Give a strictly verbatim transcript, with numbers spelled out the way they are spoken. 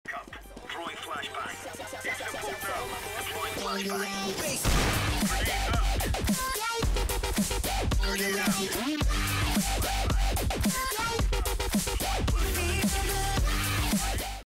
backup. Throwing flashbang. Exfil now. Deploying flashbang. Grenade out. Grenade out.